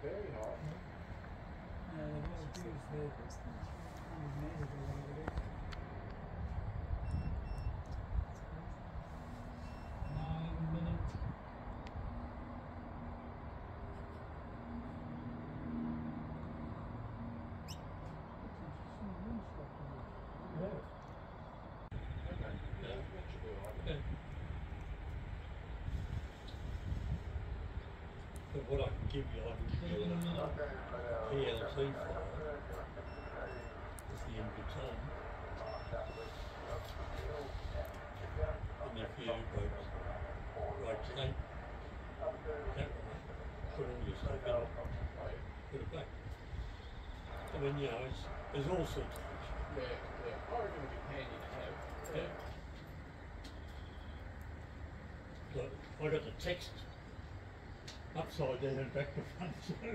Very hot. Yeah, they've all used their measures or whatever it is. 9 minutes. But what I can give you, I can give you a PLC file. It's the input on. And if you rotate that way, put all your stuff in, put it back. I mean, you know, there's all sorts of things. Yeah. I reckon it'd be handy to have. Yeah. But I got the text upside down and back to front too.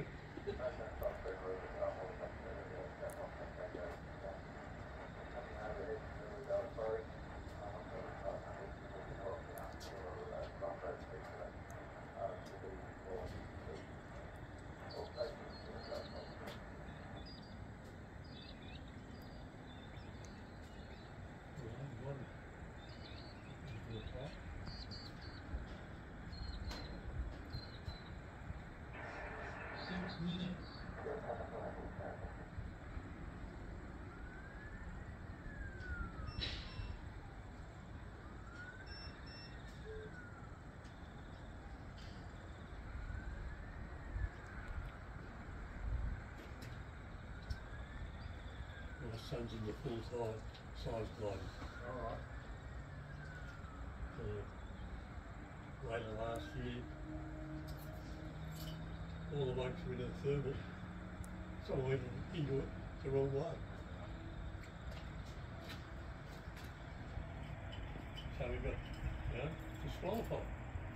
My son's in the full-size glider. Alright. Later last year, all the blokes were in a thermal, so I went into it the wrong way. So we got, you know, disqualified.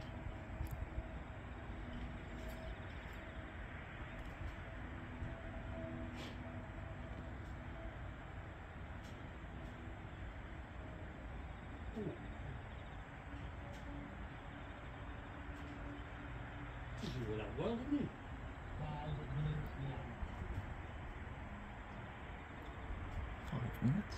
You went up well, didn't you? 5 minutes now. 5 minutes?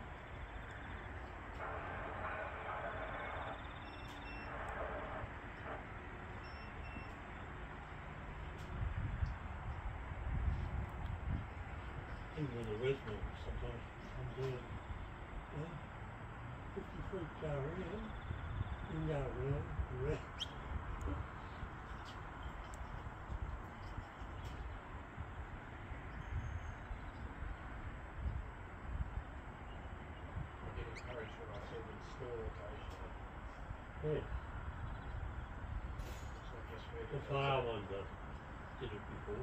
Even when the resonance sometimes comes in, 50 feet go around, you go around. Encouraged when I said install occasionally. Yeah. So I guess we're The fire one did it before.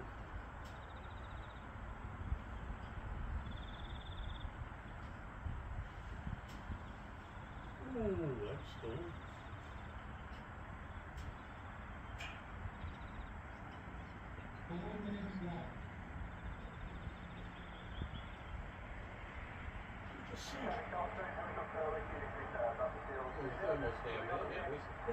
Oh, that's cool. Almost down there, yeah.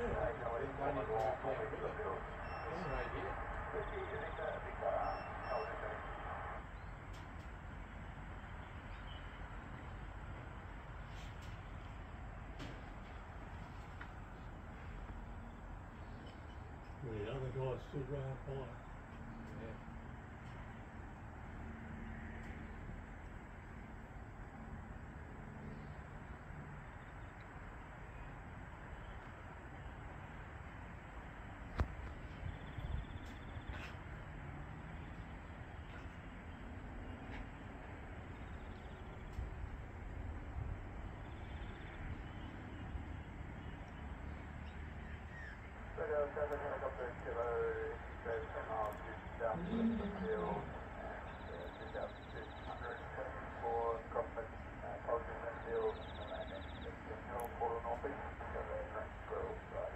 The other guy stood right by. Yeah. Helicopter Kilo X-ray miles down to the field and 2,274 crossfit culture in that field and then the middle quarter northeast, so they're range squirrel side.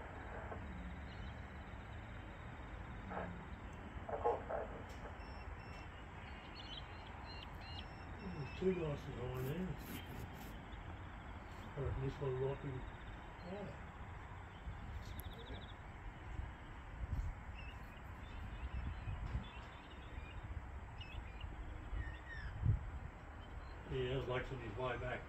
There's two nice behind there. I reckon this one might be higher. He has lights on his way back.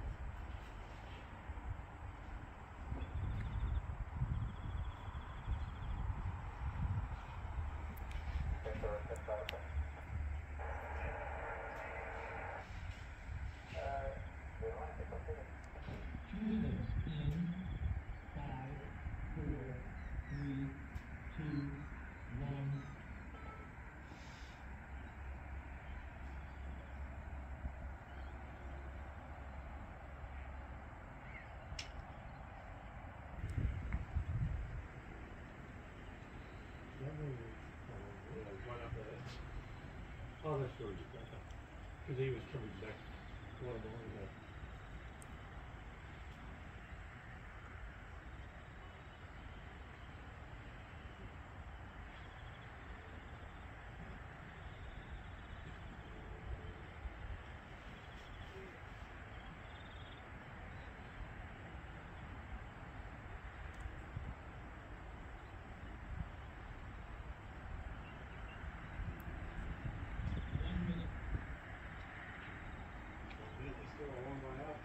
Oh, that's where he's back up. Because he was coming back a while ago. Still a long way up.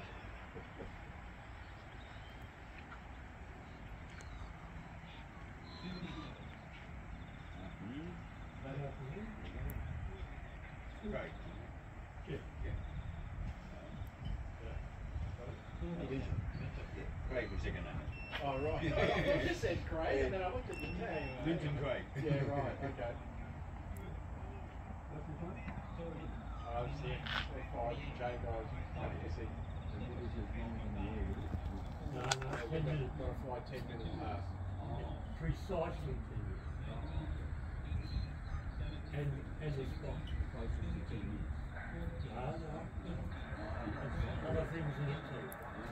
Great. Yeah. Craig was second hand. Oh, right. I just said Craig, and then I looked at the tag. Lincoln Craig. Yeah, right, okay. I was the F5J guys, to see. No, 10 minutes. Got to fly 10 minutes past. Precisely 10 minutes. And the spot. No. There's other things in it too.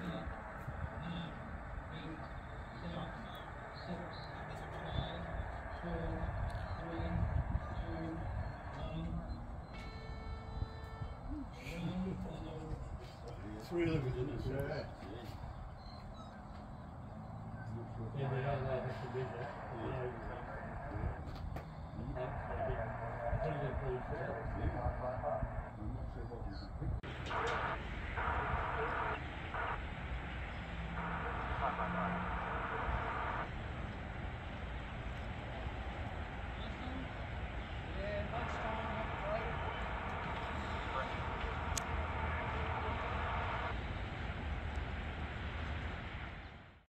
Three of them, didn't it? Yeah. Yeah, they don't know how to do that. Bye bye bye.